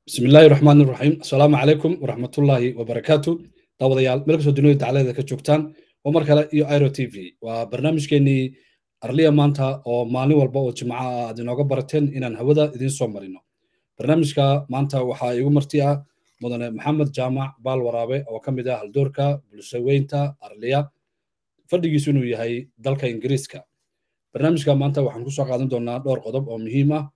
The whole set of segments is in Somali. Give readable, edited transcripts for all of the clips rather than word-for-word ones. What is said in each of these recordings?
بسم الله الرحمن الرحيم السلام عليكم ورحمة الله وبركاته داوديال ملك سو دنيا دعالة ka joogtaan oo mar kale iyo Airo TV waa barnaamijkeeni Arliya maanta oo maalin walba oo Jimcaha aad inooga barateen inaan hawada idin soo marino barnaamijka maanta waxa igu marti ah mudane Maxamed Jaamac Baal Waraabe oo kamid ah haldoorka bulshadeynta Arliya fadhigiisu inuu yahay dalka Ingiriiska barnaamijka maanta waxaan ku soo qaadan doonaa dhowr qodob oo muhiim ah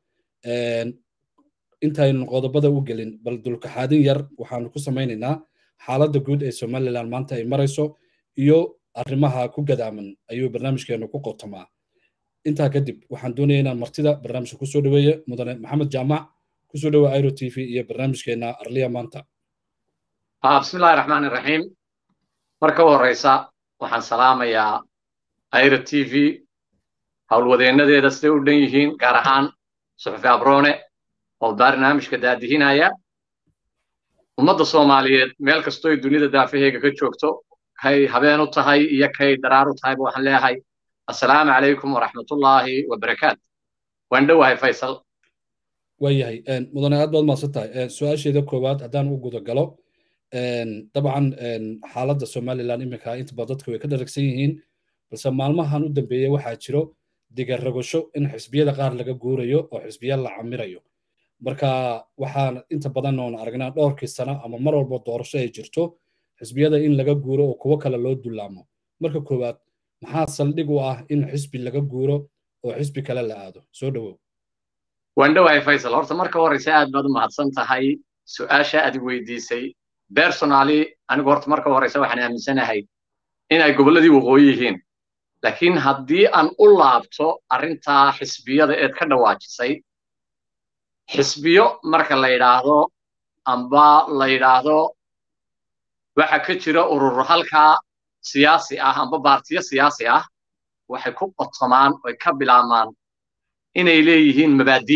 intaynu qodobada u gelin bal dulka xaadin yar waxaanu ku samaynaynaa xaaladda guud ee Somaliland maanta ay marayso iyo arrimaha ku gadaaman ayuu barnaamijkeenu ku qotomaa intaa kadib waxaan doonayaa inaan martida barnaamijka ku soo dhaweeyo mudane Maxamed Jaamac ku soo dhaweeyo Airo TV iyo barnaamijkeena Arliya maanta bismillahir rahmanir rahim marka horeysa waxaan salaamayaa Airo TV hawlwadeenadeeda siday u dhan yihiin gaar ahaan suxufi Abrone oo barnaamijka daadihinaya ummadda Soomaaliyeed meel kasto ay dunida daafaheega ka joogto kay habeen u tahay iyo kay daraar u tahay waxaan leeyahay assalaamu calaykum waraxmatullaahi wabarakaatuh waan dhawahay Faysal wayahay mudane aad baad maasantahay su'aasheeda koowaad haddaan u guda galo dabcan xaaladda Somaliland imika inta badan dadku way ka dharagsan yihiin balse maalmahan u dambeeyay waxaa jiro digarragosho in xisbiyada qaar laga guurayo oo xisbiya la camirayo marka waxaan inta badan oo aragnaa dhowrkii sano ama mar walba doorasho ay jirto xisbiyada in laga guuro oo kuwa kale loo dulaamo marka koowaad maxaa saldhig u ah in xisbi laga guuro oo xisbi kale la aado soo dhawow waan dhawahay Faysal horta marka horeysa aad baad u mahadsan tahay su'aasha aad weydiisay personally anigu horta marka horeysa waxaan aaminsanahay in ay goboladii waqooyi yihiin laakiin haddii aan u laabto arrinta xisbiyada ee ka dhawaajisay xisbiyo marka la yiraahdo amba la yiraahdo waxa ka jira urur halka siyaasi ah amba baartiyo siyaasi ah waxay ku qotomaan oo ka bilaamaan inay leeyihiin mabaadi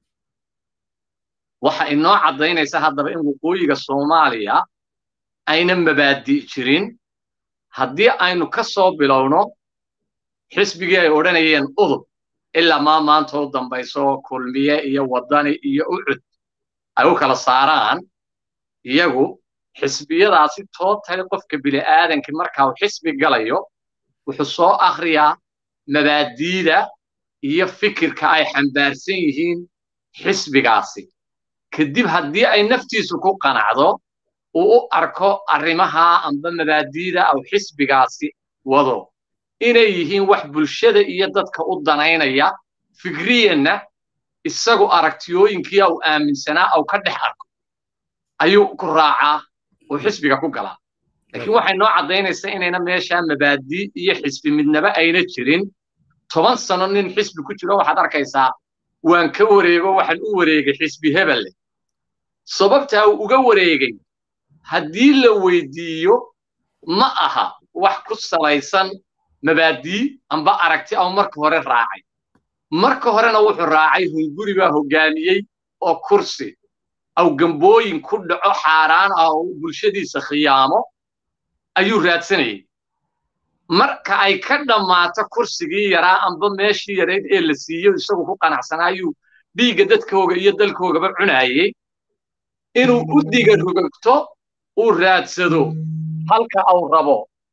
waxa inoo cadeynaysa haddaba in waqooyiga Soomaaliya ayna mabaadi jirin haddii aynu ka soo bilowno xisbigii ay oranayeen udub ilaa maanta oo dambayso kulmiye iyo wadani iyo ucud ay u kala saaraan iyagu xisbiyadaasi tootay qofka bini aadanka marka uu xisbi galayo wuxuu soo akhriyaa mabaadiida iyo fikirka ay xambaarsan yihiin xisbigaasi kadib haddii ay naftiisu ku qanacdo uu u arko arrimaha amba mabaadiida aw xisbigaasi wado inay yihiin wax bulshada iyo dadka u danaynaya fikriyana isagu aragtiyooyinkii uu aaminsanaa oo ka dhex arko ayuu ku raacaa oo xisbiga ku galaa laakiin waxay noo cadeynaysaa inayna meesha mabaadi iyo xisbi midnaba ayna jirin 10 sano nin xisbi ku jiro waxaad arkaysaa waan ka wareego waxaan u wareegay xisbi hebel sababta uu uga wareegay haddii la weydiiyo ma aha wax ku salaysan mabaadi amba aragti aw marka hore raacay marka horena wuxuu raacay hunguriga hogaamiyay oo kursi aw gambooyin ku dhaco xaaraan ah oo bulshadiisa khiyaamo ayuu raadsanayay marka ay ka dhamaato kursigii yaraa amba meeshii yareed ee la siiyo isagu ku qanacsanaayu dhiiga dadkooga iyo dalkoogaba cunaayay inuu u diga rugagto uu raadsado halka uu rabo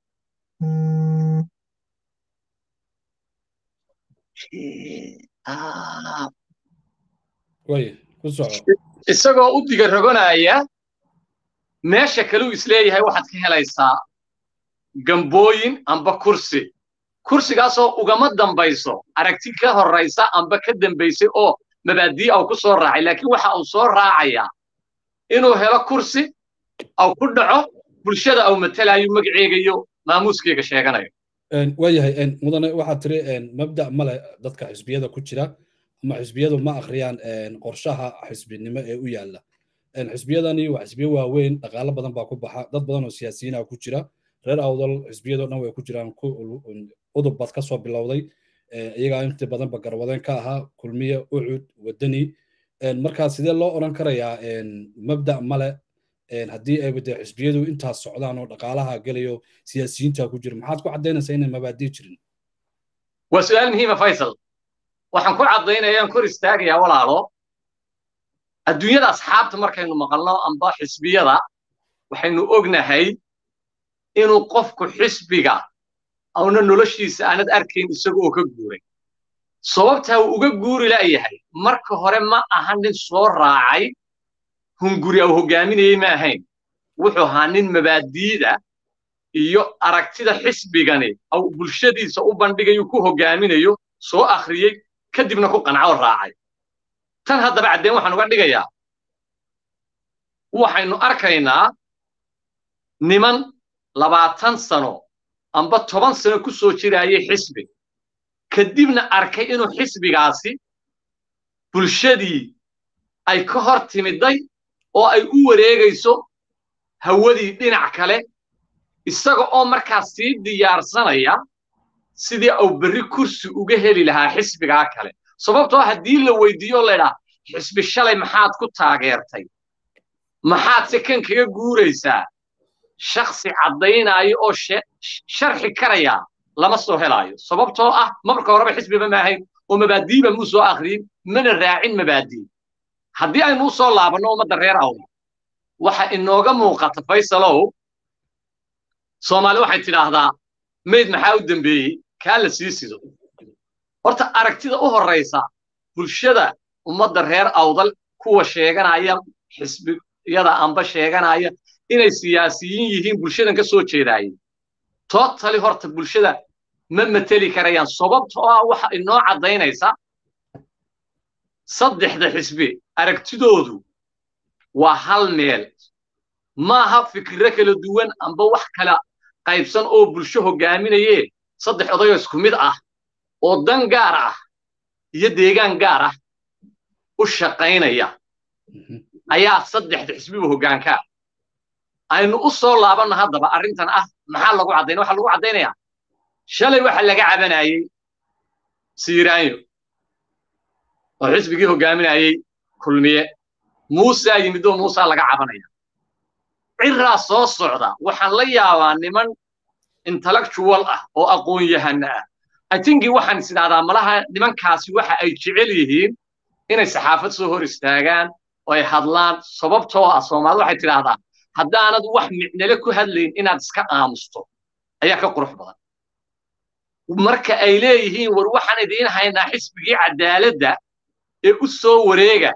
isagoo u diga rogonaya meesha kale uu isleeyahay waxaad ka helaysaa gambooyin amba kursigaasoo ugama dambayso aragti ka horeysa amba ka dambaysay oo mabaadii aw ku soo raacay laakiin waxa uu soo raacayaa inuu helo kursi aw ku dhaco bulshada aw matalayo magaceegayo maamuuskeyga sheeganayo wayahay mudane waxaad tiri mabda male dadka xisbiyada ku jira ama xisbiyadu ma akhriyaan qorshaha xisbinimo ee u yaala xisbiyadani waa xisbiyo waaweyn dhaqaale badan baa ku baxa dad badan oo siyaasiyiin ah ku jira reer awdal xisbiyadoo dhan way ku jiraan udub baad ka soo bilowday iyagaa inta badanba garwadeen ka ahaa kulmiye ucud wadani markaa sidee loo oran karayaa mabda male haddii ay wada xisbiyadu intaas socdaan oo dhaqaalaha galayo siyaasiyiinta ku jira maxaad ku cadeynaysaa inay mabaadi jirin waa su'aal muhiim ah Faysal waxaan ku cadeynayaa kor istaagayaa walaalo adduunyada asxaabta markaynu maqalno amba xisbiyada waxaynu ognahay inuu qofku xisbiga awna noloshiisa aanad arkayn isaga oo ka guuray sababtaa uu uga guuri la'yahay marka hore ma aha nin soo raacay hunguri au hogaaminayay ma ahayn wuxuu ahaa nin mabaadiida iyo aragtida xisbigani au bulshadiisa u bandhigayo ku hogaaminayo soo akhriyey kadibna ku qanco raacay tan haddaba caddeen waxaan uga dhigayaa waxaynu arkaynaa niman 20 sano amba 10 sano ku soo jiraayay xisbi kadibna arkay inuu xisbigaasi bulshadii ay ka hor timiday oo ay u wareegayso hawadii dhinac kale isaga oo markaas sii diyaarsanaya sidii uu berri kursi uga heli lahaa xisbigaa kale sababtoo haddii la weydiiyo leedah xisbi shalay maxaad ku taageertay maxaad si kan kaga guuraysaa shakhsi caddaynaayo oo sharxi karaya lama soo helaayo sababtoo ah marka horeba xisbiba ma ahayn oo mabaadiiba muu soo akhriyin mana raacin mabaadii haddii aynu u soo laabanno ummadda reer awda waxa inooga muuqata faysalow soomaali waxay tidhaahdaa mayd maxaa u dambeeyey kaa la sii sido horta aragtida u horraysa bulshada ummadda reer awdal kuwa sheeganaya xisbiyada amba sheeganaya inay siyaasiyiin yihiin bulshadan ka soo jeedaayeen totally horta bulshada ma mateli karayaan sababtoo ah waxa inoo caddaynaysa saddexda xisbi aragtidoodu waa hal meel maaha fikirro kala duwan amba wax kala qaybsan oo bulsho hogaaminaye saddex odayoo isku mid ah oo dan gaar ah iyo deegaan gaar ah u shaqaynaya ayaa saddexda xisbiba hoggaankaa aynu u soo laabanno haddaba arrintan ah maxaa lagu caddaynaya waxaa lagu caddaynayaa shalay waxa laga cabanayey siiraanyo oo xisbigii hoggaaminayey kulmiye muusaa yimid oo muusaa laga cabanaya cirraa soo socda waxaan la yaabaa niman intellectual ah oo aqoon-yahana ah atinki waxaan is idhahdaa malaha nimankaasi waxa ay jecel yihiin inay saxaafad soo hor istaagaan oo ay hadlaan sababtoo ah soomaali waxay tidhaahdaa haddaanad wax micnale ku hadlayn inaad iska aamusto ayaa ka qurux badan marka ay leeyihiin war waxaan idiin haynaa xisbigii cadaaladda ee u soo wareega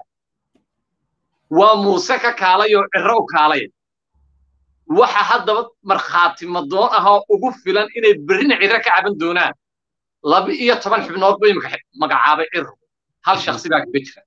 waa muuse ka kaalay oo cirro u kaalaya waxa haddaba markhaati madoon ah oo ugu filan inay berrina cirro ka caban doonaan 12 xubnood bay magacaabay cirro hal shakhsi baa kaga jira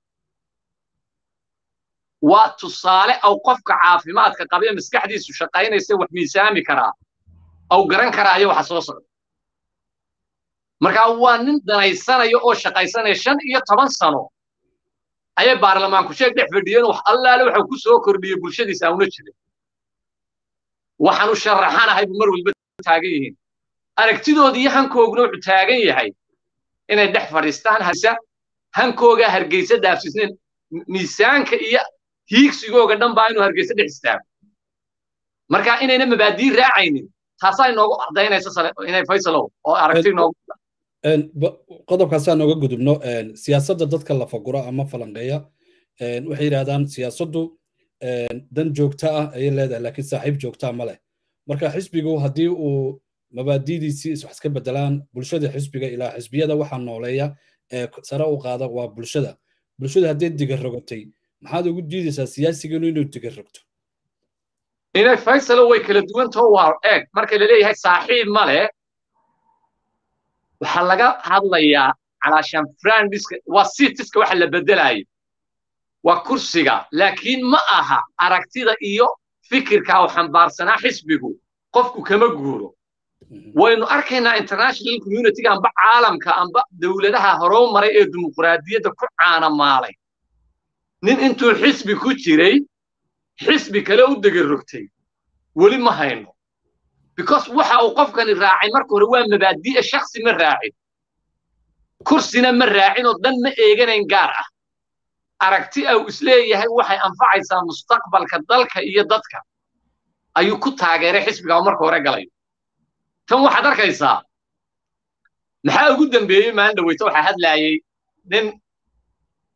waa tusaale aw qofka caafimaadka qabee maskaxdiisu shaqaynaysa wax miisaami karaa aw garan karaayo waxa soo socda markaa waa nin danaysanaya oo shaqaysanaya 15 sano ayay baarlamaanku sheeg dhex fadhiyeen wax allaale waxa ku soo kordhiyay bulshadiisa auna jirin waxaan u sharaxanahay mar walba taagan yihiin aragtidoodii hankoogna wuxuu taagan yahay inay dhex fadhiistaan hankooga hargeysa dhaafsisneen miisaanka iyo hiigsigooga dhan baa inuu hargeysa dhex istaago marka inayna mabaadii raacaynin taasaa inoogu ardaynaysa inay faysalow oo aragti inoogu qodobkaasaan nooga gudubno siyaasadda dadka la faguro ama falanqeeya waxay yidhahdaan siyaasaddu dan joogta ah ayay leedahay laakiin saaxiib joogtaa ma leh marka xisbigu haddii uu mabaadidiisii wax iska bedelaan bulshada xisbiga ilaa xisbiyada waxaa nooleeya ee sare u qaada waa bulshada haddii diga rogatay maxaad ugu diidaysaa siyaasiganu inuu diga rogto inay faysalo way kala duwantao waa eeg marka la leeyahay saaxiib ma leh waxaa laga hadlayaa calaashaan frandiska waa sitiska waxa la bedelayo waa kursiga laakiin ma aha aragtida iyo fikirka uu xambaarsanaa xisbigu qofku kama guuro waynu arkaynaa international community amba caalamka amba dawladaha horoo maray ee dimuqraadiyadda ku caanamaalay nin intuu xisbi ku jiray xisbi kale u degarogtay weli ma hayno because waxa uu qofkani raacay marka hore waa mabaadi'e shakhsi ma raacin kursina ma raacin oo dan ma eeganayn gaar ah aragti uu isleeyahay waxay anfacaysaa mustaqbalka dalka iyo dadka ayuu ku taageeray xisbiga marka hore galay tan waxaad arkaysaa maxaa ugu dambeeyey maalin dhaweyta waxaa hadlaayay nin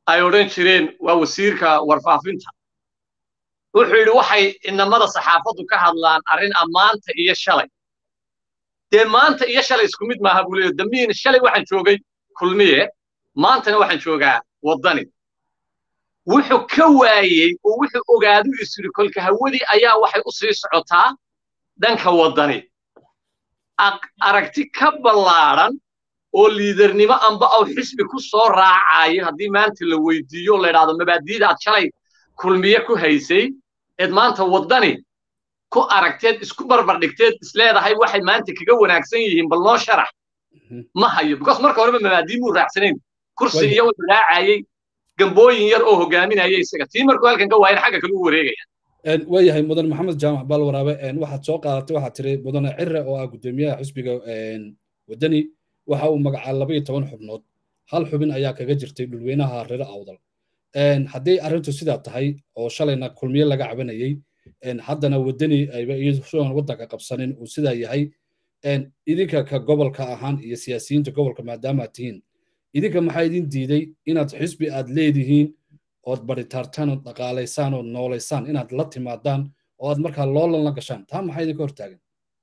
ay odhan jireen waa wasiirka warfaafinta wuxuu yidhi waxay inamada saxaafaddu ka hadlaan arrin maanta iyo shalay dee maanta iyo shalay isku mid maaha buu leeyahay dambiin shalay waxaan joogay kulmiye maantana waxaan joogaa waddani wuxuu ka waayey oo wuxuu ogaadu isiri kolka hawadii ayaa waxay u sii socotaa dhanka waddani aragti ka ballaaran oo liidarnimo amba aw xisbi ku soo raacayo haddii maanta la weydiiyo la yidhaahdo mabaadiida aad shalay kulmiye ku haysay eed maanta waddani ku aragteed isku barbar dhigteed isleedahay waxay maanta kaga wanaagsan yihiin bal noo sharax ma hayo because marka horeba mabaadii muu raacsanayn kursi iyo wuxuu raacayey gambooyin yar oo hogaaminaya isaga tii markuu halkan ka waayan xagga kale u wareegaya waayahay mudan maxamed jaamac balwaraabe waxaad soo qaadatay waxaad tiri mudane cire oo ah gudoomiyaha xisbiga waddani waxa uu magacaa 12 xubnood hal xubin ayaa kaga jirtay dhulweynaha reer awdal haddii arrintu sidaa tahay oo shalayna kulmiye laga cabanayay haddana waddani ayba iyadoon waddanka qabsanin uu sidaa yahay idinka ka gobolka ahaan iyo siyaasiyiinta gobolka maadaama aad tihiin idinka maxaa idin diiday inaad xisbi aad leedihiin ood baritaartaan ood dhaqaalaysaan ood noolaysaan inaad la timaadaan oo aad markaa loolan la gashaan taa maxaa idinka hortaagan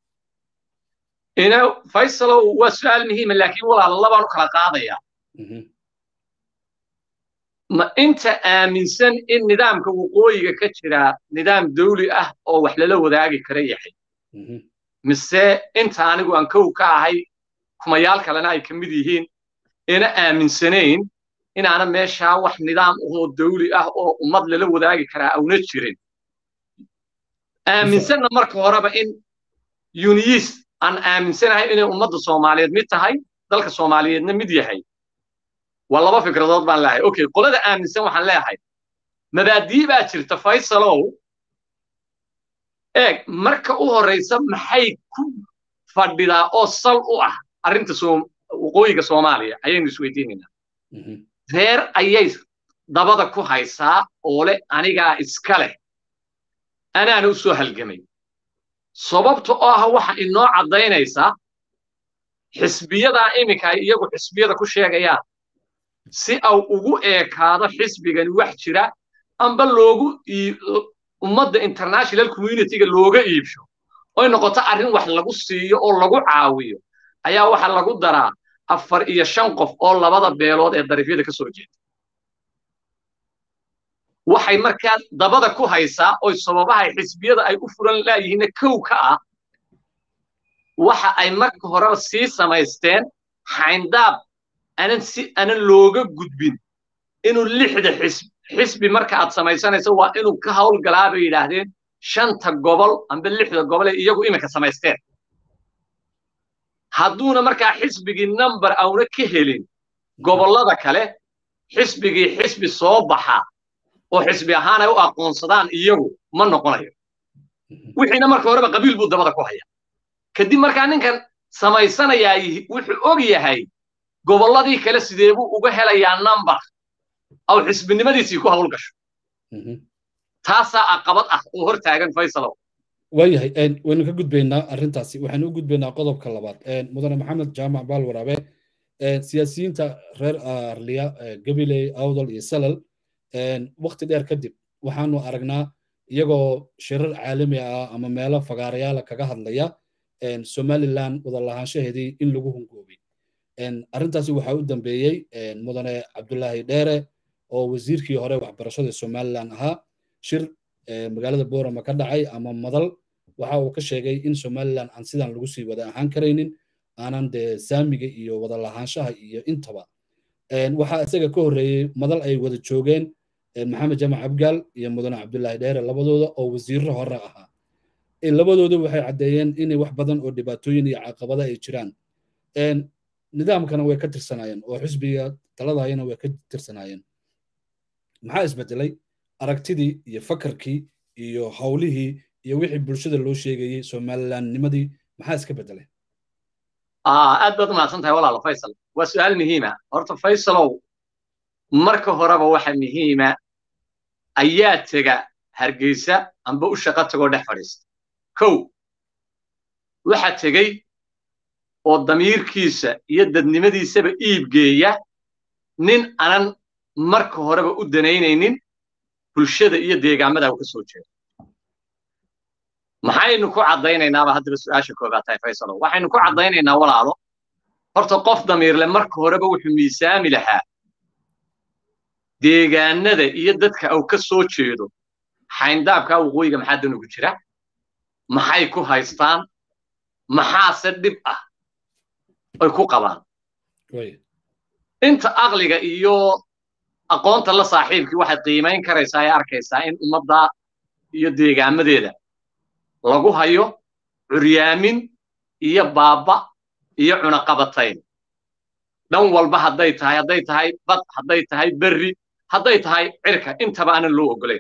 faysalow waa su'aal muhiima laakiin walaal labaan u kala qaadayaa ma inta aaminsan in nidaamka waqooyiga ka jira nidaam dawli ah oo wax lala wadaagi kara yahay mise inta anigu aan kow ka ahay kumayaal kalena ay ka mid yihiin ina aaminsanayn inaana meeshaa wax nidaam oo dawli ah oo ummad lala wadaagi karaa awna jirin aaminsanna marka horeba in uniyis aan aaminsanahay inay ummadda Soomaaliyeed mid tahay dalka Soomaaliyeedna mid yahay waa laba fikradood baan leeyahay okay qolada aaminsan waxaan leeyahay mabaadii baa jirta Faysalow marka u horeysa maxay ku fadhidaa oo sal u ah arrinta waqooyiga Soomaaliya ayaynu isweydiinaynaa reer ayay dabada ku haysaa oo leh anigaa iska leh anaana u soo halgamay sababta oo ah waxa inoo cadaynaysa xisbiyada imika iyagu xisbiyada ku sheegayaan si aw ugu eekaado xisbigan wax jira amba loogu ummadda international community-ga looga iibsho oo noqoto arrin wax lagu siiyo oo lagu caawiyo ayaa waxa lagu daraa 4 iyo 5 qof oo labada beelood ee darafyada ka soo jeeda waxay markaa dabada ku haysaa oo sababaha xisbiyada ay u furan laayihiin kow ka ah waxa ay marka hore sii samaysteen xayndaab anan looga gudbin inuu 6 xisbi marka aad samaysanayso waa inuu ka hawl galaa bay yiraahdeen 5 gobol amba 6 gobol ee iyagu imika samaysteen hadduuna markaa xisbigii number awna ka helin gobolada kale xisbi soo baxa oo xisbi ahaan ay u aqoonsadaan iyagu ma noqonayo wixiina marka horeba qabiil buu dabada ku haya kadib markaa ninkan samaysanaya wuxuu og yahay goboladii kale sidee buu uga helayaa number aw xisbinimadiisii ku hawl gasho taasaa caqabad ah oo hor taagan Faysalow waayahay waynu ka gudbaynaa arrintaasi waxaanu u gudbaynaa qodobka labaad mudane maxamed jaamac balwaraabe siyaasiyiinta reer arliya gabiley awdal iyo salal waqti dheer kadib waxaanu aragnaa iyagoo shirar caalami ah ama meelo fagaarayaala kaga hadlaya Somaliland wada lahaanshaheedii in lagu hungoobay arrintaasi waxaa u dambeeyey mudane cabdullaahi dheere oo wasiirkii hore waxbarashada Somaliland ahaa shir magaalada Boorama ka dhacay ama madal waxa uu ka sheegay in Somaliland aan sidan lagu sii wada ahaan kareynin aanan de saamiga iyo wada lahaanshaha iyo intaba waxa isaga ka horeeyay madal ay wada joogeen maxamed jamac abgaal iyo mudane cabdullaahi dheere labadooda oo wasiirro hore ahaa labadooda waxay cadeeyeen in wax badan oo dhibaatooyin iyo caqabado ay jiraan nidaamkana way ka tirsanaayeen oo xisbiga taladayna way ka tirsanaayeen maxaa isbedelay aragtidii iyo fakarkii iyo hawlihii iyo wixii bulshada loo sheegayay Somalilandnimadii maxaa iska bedelay aad baad mahadsan tahay walaal Faysal waa su'aal muhiim ah horta Faysalow marka horeba waxa muhiim ah ayaa taga Hargeysa amba u shaqo tago dhex fadhiista kow waxa tagay oo damiirkiisa iyo dadnimadiisaba iib geeya nin anan marka horeba u danaynaynin bulshada iyo deegaamada uu ka soo jeedo maxaynu ku caddaynaynaa haddaba su'aasha koobaad tahay faysalow waxaynu ku caddaynaynaa walaalo horta qof damiirle marka horeba wuxuu miisaami lahaa deegaanada iyo dadka uu ka soo jeedo xayndaabka waqooyiga maxaa dan ugu jira maxay ku haystaan maxaase dhib ah ay ku qabaan inta aqliga iyo aqoonta la saaxiibkii waxay qiimayn karaysaa ay arkaysaa in ummadda iyo deegaamadeeda lagu hayo curyaamin iyo baaba iyo cunaqabatayn dhan walba hadday tahay bad hadday tahay berri hadday tahay cirka intaba aanan loo ogolayn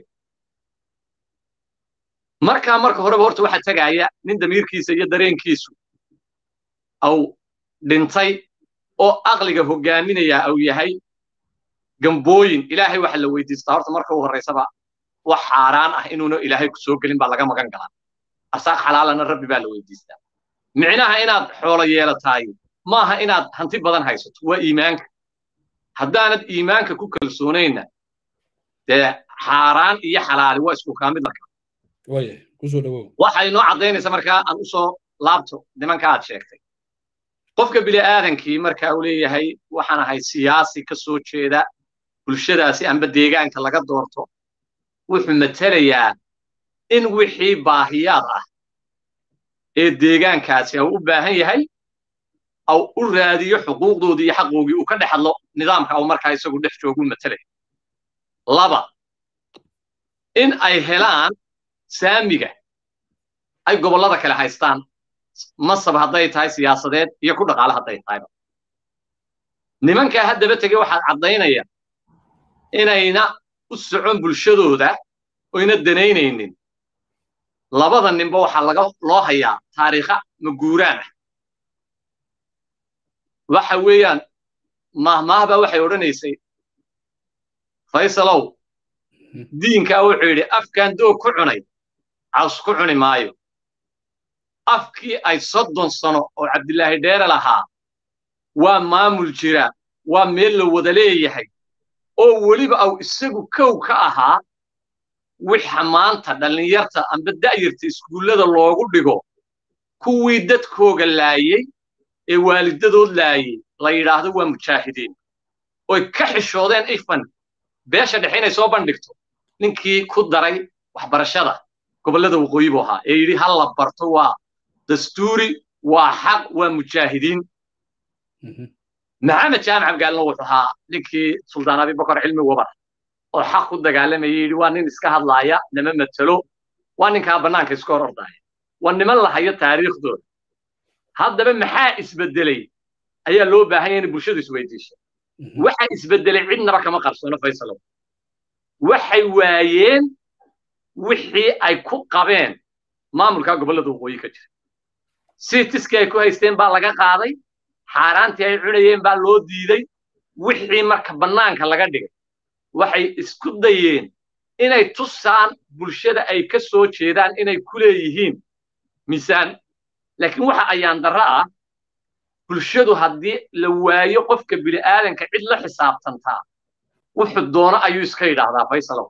marka horeba horta waxa tagaya nin damiirkiisa iyo dareenkiisu aw dhintay oo aqliga hogaaminaya aw yahay gambooyin ilaahay waxa la weydiistaa horta marka uu horeysaba wax xaaraan ah inuuna ilaahay ku soo gelin baa laga magan galaa arsaaq xalaalana rabbi baa la weydiistaa micnaha inaad xoolo yeelataay maaha inaad hanti badan haysato waa iimaanka haddaanad iimaanka ku kalsoonayna dee xaaraan iyo xalaali waa isku kaamid marka kusoo dhawow waxay noo caddaynaysa markaa aan usoo laabto nimanka aad sheegtay qofka bini'aadankii marka uu leeyahay waxaan ahay siyaasi ka soo jeeda bulshadaasi amba deegaanka laga doorto wuxuu matalayaa in wixii baahiyaad ah ee deegaankaasi uu u baahan yahay أو أرادي حقوق دودي حقوقي وكذا حلو نظام أو مركز يسوي ده شو يقول مثله لبا إن أي هلان سامية أي قبل الله كلا هايستان مصب هضيت هاي سياسة ده يكون على هضيت هاي نمن كهاد بتجي واحد عضينا يا إن أينا السعون بالشدو ده وإن الدنينين لبا ذا نبوا حلقة الله هيا تاريخه مجورانه waxa weeyaan mahmaahba waxay oranaysay faysalow diinka wuxuu yiri afkan doo ku cunay caws ku cuni maayo afkii ay 30 sano oo Cabdilaahi Dheere lahaa waa maamul jira waa meel la wada leeyahay oo waliba aw isagu kow ka ahaa waxa maanta dhalinyarta amba daayirta iskuulada loogu dhigo kuwii dadkooga laayay ee waalidadood laayay la yiraahdo waa mujaahidiin oo ka xishoodeen ifan beesha dhaxinay soo bandhigto ninkii ku daray waxbarashada gobolada waqooyi buu ahaa ee yiri hal la barto waa dastuuri waa xaq waa mujaahidiin maxamed jaamac abgaalna wuxuu ahaa ninkii suldaan abi bakar cilmi wabar oo xaq ku dagaalamayay yiri waa nin iska hadlaaya nama matalo waa ninka banaanka iska ordaya waa niman la hayo taariikhdooda haddaba maxaa isbedelay ayaa loo baahan yahay in bulshadu isweydiiso waxa isbedelay cidnaba kama qarsoono faysalow waxay waayeen wixii ay ku qabeen maamulka gobolada waqooyi ka jira siitiskii ay ku haysteen baa laga qaaday xaaraantii ay cunayeen baa loo diiday wixii marka banaanka laga dhigay waxay isku dayeen inay tusaan bulshada ay ka soo jeedaan inay ku leeyihiin miisaan laakiin waxa ayaan daraa bulshadu haddii la waayo qofka bini'aadanka cid la xisaabtantaa wuxuu doono ayuu iska yidhaahdaa faysalow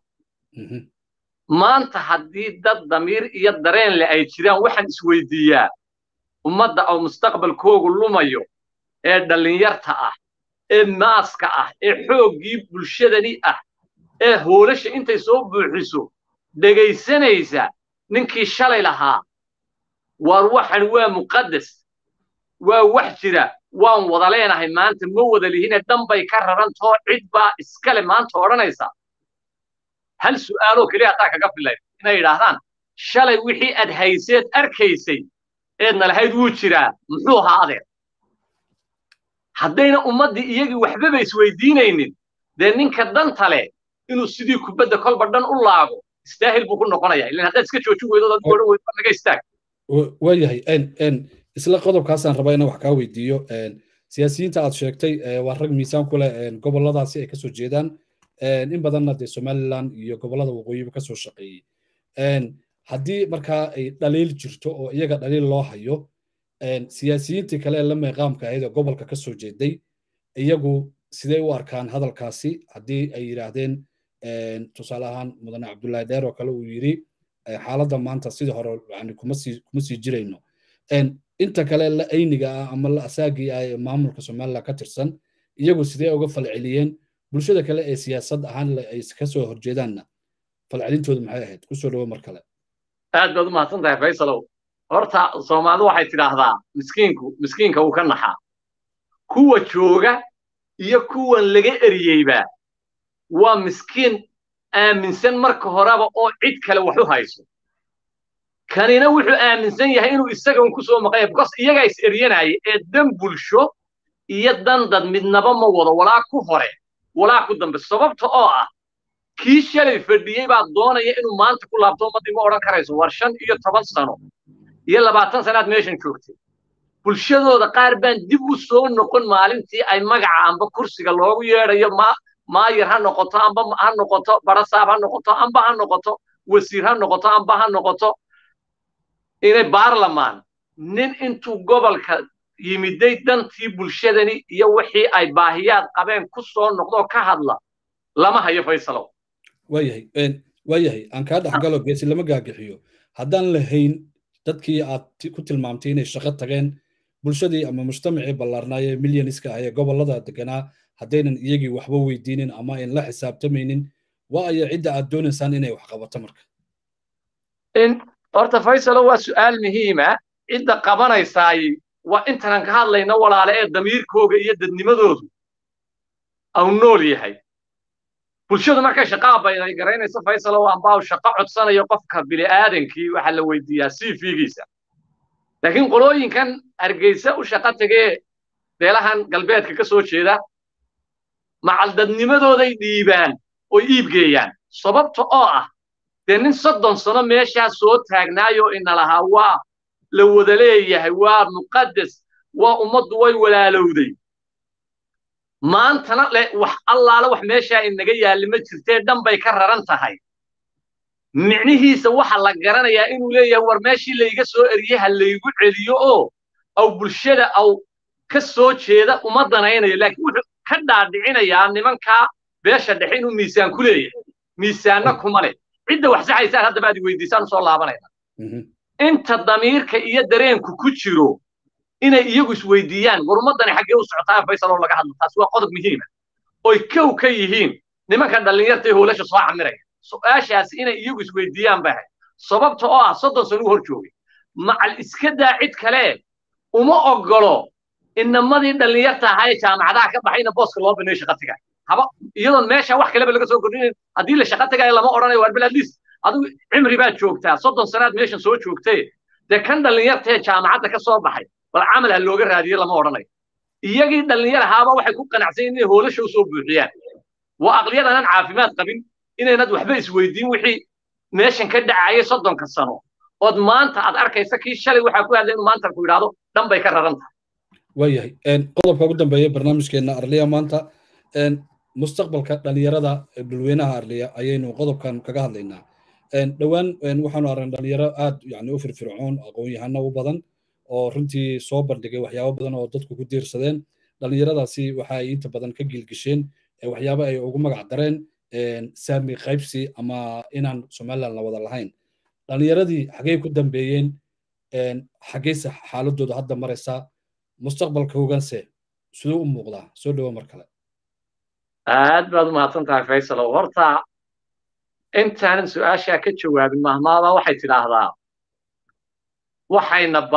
maanta haddii dad damiir iyo dareen leh ay jiraan waxaan isweydiiyaa ummadda oo mustaqbalkoogu lumayo ee dhalinyarta ah ee maaska ah ee xooggii bulshadani ah ee hoolasha intay soo buuxiso dhegaysanaysa ninkii shalay lahaa war waxan waa muqaddas waa wax jira waan wada leenahay maanta ma wada lihiin dhanbay ka rarantoo cid baa iskale maanta odhanaysa hal su'aalo kaliya taa kaga filay inay yiraahdaan shalay wixii aad hayseed arkaysay eedna lahayd wuu jiraa muxuu ahaa adeer haddayna ummaddii iyagii waxbaba isweydiinaynin dee ninka danta leh inuu sidii kubadda kolba dhan u laago istaahil buu ku noqonayaa ilaan haddaad iska joojin weydo dad odhan weydo naga istaag waayahay isla qodobkaasaan rabaa inaan wax kaa weydiiyo siyaasiyiinta aad sheegtay waa rag miisaan ku leh goboladaasi ay kasoo jeedaan in badanna dee somaliland iyo gobolada waqooyiba kasoo shaqeeyey haddii markaa ay dhaliil jirto oo iyaga dhaliil loo hayo siyaasiyiintii kale ee la meeqaamka ahayd ee gobolka kasoo jeeday iyagu sidee u arkaan hadalkaasi haddii ay yidhaahdeen tusaale ahaan mudane cabdullaahi dheer oo kale uu yidhi xaaladda maanta sidii hore yani kuma sii jirayno inta kale la ayniga ah ama la asaagii ah ee maamulka somaliland ka tirsan iyagu sidee uga falceliyeen bulshada kale ee siyaasad ahaan ay ka soo horjeedaanna falcelintoodu maxay ahayd kusoo dhawo mar kale aad baad u mahadsan tahay faysalow horta soomaalidu waxay tidhaahdaa miskiinka uu ka naxaa kuwa jooga iyo kuwan laga eriyeyba waa miskiin aaminsan marka horeba oo cid kale wax u hayso kanina wuxuu aaminsan yahay inuu isagan ku soo maqan yahay because iyagaa is eryanaya ee dan bulsho iyo dan dad midnaba ma wado walaa ku hore walaa ku dambe sababta oo ah kii shalay fadhiyey baa doonaya inuu maanta ku laabto ummaddii ma odhan karayso war 15 sano iyo 20 sanaad meeshan joogtay bulshadooda qaar baan dib u soo noqon maalintii ay magaca amba kursiga loogu yeedhayo maayir ha noqoto amba ha noqoto barasaab ha noqoto amba ha noqoto wasiir ha noqoto amba ha noqoto inay baarlamaan nin intuu gobolka yimiday dantii bulshadani iyo wixii ay baahiyaad qabeen ku soo noqdo ka hadla lama hayo faysalow waayahay aan kaa dhexgalo geesi lama gaagixiyo haddaan lahayn dadkii aad ku tilmaamtay inay shaqo tageen bulshadii ama mujtamacii ballaarnaayee milyaniska ah ee gobollada deganaa haddaynan iyagii waxba weydiinin ama ayn la xisaabtamaynin waa aya cidda aad doonaysaan inay wax qabato marka horta faysalo waa su'aal muhiima cidda qabanaysaay waa intanan ka hadlayna walaale ee damiirkooga iyo dadnimadoodu au nool yahay bulshadu markay shaqaa bayday garaynaysa faysalo ambaa shaqo codsanayo qofka bini'aadankii waxa la weydiiyaa CV-giisa laakiin qolooyinkan hargeysa u shaqo tagee beelahan galbeedka ka soo jeeda macaldadnimadooday dhiibaan oo iibgeeyaan sababta oo ah dee nin 30 sano meeshaa soo taagnaayoo ina lahaa waa la wada leeyahay waa muqaddas waa ummaddu way walaalowday maantana wax allaala wax meeshaa inaga yaalli ma jirtee dhan bay ka raran tahay micnihiisa waxa la garanayaa inuu leeyahay war meeshii layga soo eriyey ha laygu celiyo oo aw bulshada aw ka soo jeeda uma danaynayo laakiin wuxuu ka dhaadhicinayaa nimankaa beesha dhexe inuu miisaan ku leeyahay miisaanna kuma leh cidda wax saxaysaan hadda baad weydiisaan soo laabanayna inta damiirka iyo dareenku ku jiro inay iyagu isweydiiyaan war ummaddani xaggee u socotaa faysaloo laga hadlo taas waa qodob muhiima oy kow ka yihiin nimanka dhallinyarta ee hoolasha soo camiraya su'aashaasi inay iyagu isweydiiyaan baa sababta oo ah 30 sano u hor joogay macal iska daa cid kale uma ogolo inamadii dhallinyarta ahaa ee jaamacadaha ka baxayna booska loo baneeyo shaqo tagay haba iyadoon meesha wax kaleba laga soo kordhinin haddii la shaqo tagayo lama odhanayo war bal at least adigu cimri baad joogtaa 30 sanaad meeshan soo joogtay dee kan dhallinyarta ee jaamacadda ka soo baxay bal camal ha looga raadiyo lama odhanayo iyagii dhallinyar ahaaba waxay ku qanacsan inay hoolasha u soo buuxiyaan waa aqliyad aanan caafimaad qabin inaynad waxba isweydiin wixii meeshan ka dhacayay 30 sano ood maanta aad arkaysa kii shalay waxaa ku hadlay inuu maanta ku yidhaahdo dhan bay ka raran tahay waayahay qodobka ugu dambeeya barnaamijkeenna arliya maanta mustaqbalka dhallinyarada dhulweynaha arliya ayaynu qodobkan kaga hadlaynaa dhowaan waxaanu aragnay dhalinyaro aad yani u firfircoon aqoon-yahano u badan oo runtii soo bandhigay waxyaabo badan oo dadku ku diirsadeen dhallinyaradaasi waxa ay inta badan ka gilgisheen waxyaabo ay ugu magac dareen saami qaybsi ama inaan somaliland la wada lahayn dhallinyaradii xaggey ku dambeeyeen xaggeyse xaaladooda hadda maraysaa mustaqbalka hogaanse siduu u muuqdaa soo dhawo mar kale aad baad u mahadsan tahay faysalow horta intaanan su'aashaa ka jawaabin mahmaada waxay tidhaahdaa waxayna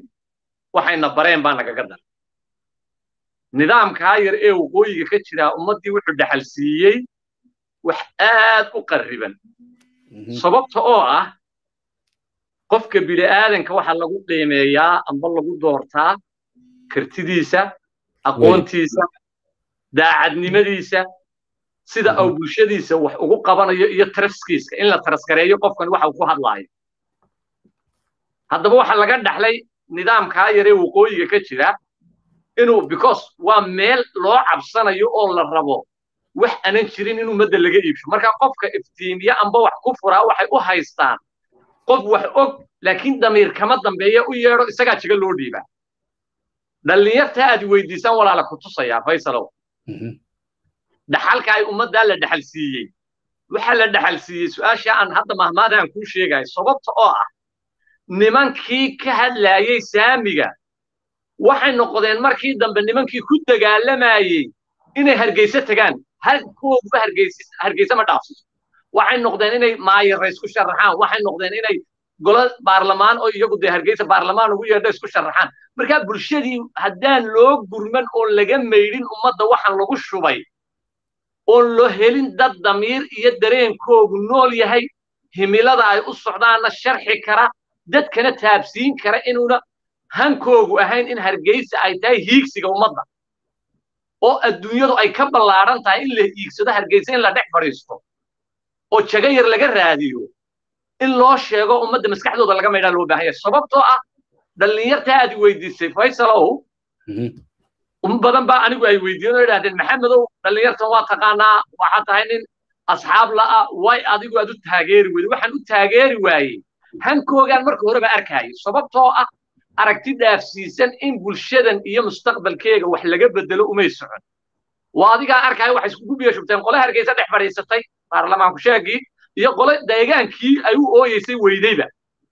bareen baa nagaga dar nidaamkaa yar ee waqooyiga ka jiraa ummaddii wuxuu dhaxal siiyey wax aad u qarriban sababta oo ah qofka bini'aadanka waxa lagu qiimeeyaa amba lagu doortaa kartidiisa aqoontiisa daacadnimadiisa sida uu bulshadiisa wax ugu qabanayo iyo taraskiiska in la taraskareeyo qofkan waxa uu ku hadlaayo haddaba waxa laga dhaxlay nidaamkaa yar ee waqooyiga ka jira inuu because waa meel loo cabsanayo oo la rabo wax aanan jirin in ummadda laga iibsho marka qofka iftiimiya amba wax ku furaa waxay u haystaan qof wax og laakiin damiir kama dambeeya u yeedho isagaa jiga loo dhiibaa dhallinyarta aad weydiisaan walaala ku tusayaa faysalow dhaxalka ay ummadda la dhaxal siiyey waxa la dhaxal siiyey su'aasha aan hadda mahmaadaan ku sheegay sababta oo ah nimankii ka hadlayay saamiga waxay noqdeen markii dambe nimankii ku dagaalamayay inay hargeysa tagaan halkooda hargeysa ma dhaafsiso waxay noqdeen inay maayir isku sharaxaan waxay noqdeen inay golo baarlamaan oo iyagu de hargeysa baarlamaan ugu yeedho isku sharaxaan marka bulshadii haddaan loo gurman oo laga meydhin ummadda waxaan lagu shubay oo loo helin dad damiir iyo dareenkoogu nool yahay himilada ay u socdaanna sharxi kara dadkana taabsiin kara inuuna hankoogu ahayn in hargeysa ay tahay hiigsiga ummadda oo adduunyadu ay ka ballaaran tahay in la hiigsado hargeysa in la dhex fadhiisto oo jago yar laga raadiyo in loo sheego ummadda maskaxdooda laga maydhaa loo baahan yahay sababtoo ah dhallinyarta aad weydiisay faysalow badan baa anigu ay weydiiyeen oo yidhaahdeen maxamedow dhallinyartan waa taqaanaa waxaa tahay nin asxaab la'a way adigu aad u taageeri weyday waxaan u taageeri waayey hankoogaan marka horeba arkayay sababtoo ah aragti dhaafsiisan in bulshadan iyo mustaqbalkeega wax laga bedelo umay socon waa adigaa arkaya waxay iskugu biyashubteen qole hargeysa dhex fadhiisatay baarlamaanku sheegii iyo qole deegaankii ay u ooyeysay weydayba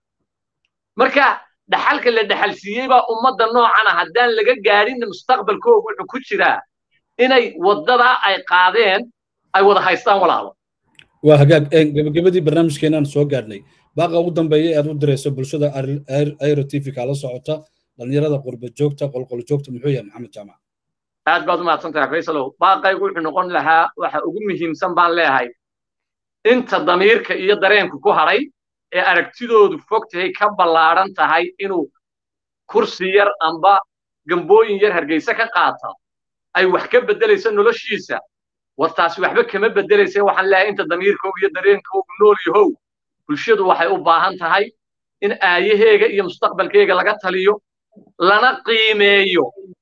marka dhaxalka la dhaxal siiyey baa ummadda noocana haddaan laga gaadhin mustaqbalkoogu wuxuu ku jiraa inay waddada ay qaadeen ay wada haystaan walaalo waa hagaag gabagabadii barnaamijkeenaan soo gaadhnay baaqa ugu dambeeya aad u dirayso bulshada airo tv kaala socota dhallinyarada qurba joogta qolqol joogta muxuu yahay maxamed jaamac aad baad u mahadsantahay faysalow baaqaygu wuxuu noqon lahaa waxa ugu muhiimsan baan leeyahay inta damiirka iyo dareenku ku hadhay ee aragtidoodu fog tahay ka ballaaran tahay inuu kursi yar amba gambooyin yar hargeysa ka qaata ay wax ka beddelayso noloshiisa wartaasi waxba kama beddelaysa waxaan leeyahay inta damiirkoogu iyo dareenkoogu nool yahow bulshadu waxay u baahan tahay in aayaheega iyo mustaqbalkeega laga taliyo lana qiimeeyo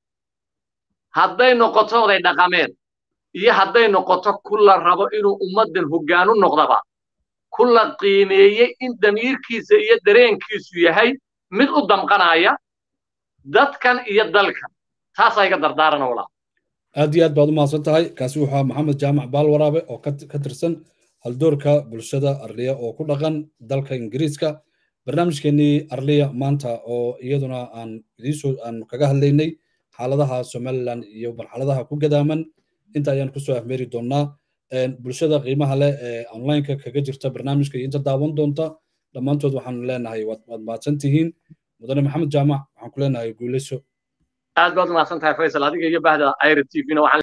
hadday noqoto oday dhaqameed iyo hadday noqoto ku la rabo inuu ummaddan hoggaan u noqdaba ku la qiimeeyey in damiirkiisa iyo dareenkiisu yahay mid u damqanaya dadkan iyo dalkan taasaa iga dardaarana walaa aad iyo aad baad u mahadsan tahay kaasi wuxuu ahaa maxamed jaamac baalwaraabe oo ka tirsan haldoorka bulshada arliya oo ku dhaqan dalka ingiriiska barnaamijkeenii arliya maanta oo iyaduna aan kaga hadlaynay xaaladaha somaliland iyo marxaladaha ku gadaaman inta ayaan kusoo afmeeri doonnaa bulshada qiimaha leh ee online-ka kaga jirta barnaamijka iyo inta daawan doonta dhammaantood waxaanu leenahay waad mahadsan tihiin mudane maxamed jaamac waxaan ku leenahay guuleyso aad baad u mahadsan tahay faysal adiga iyo bahda airo tv-na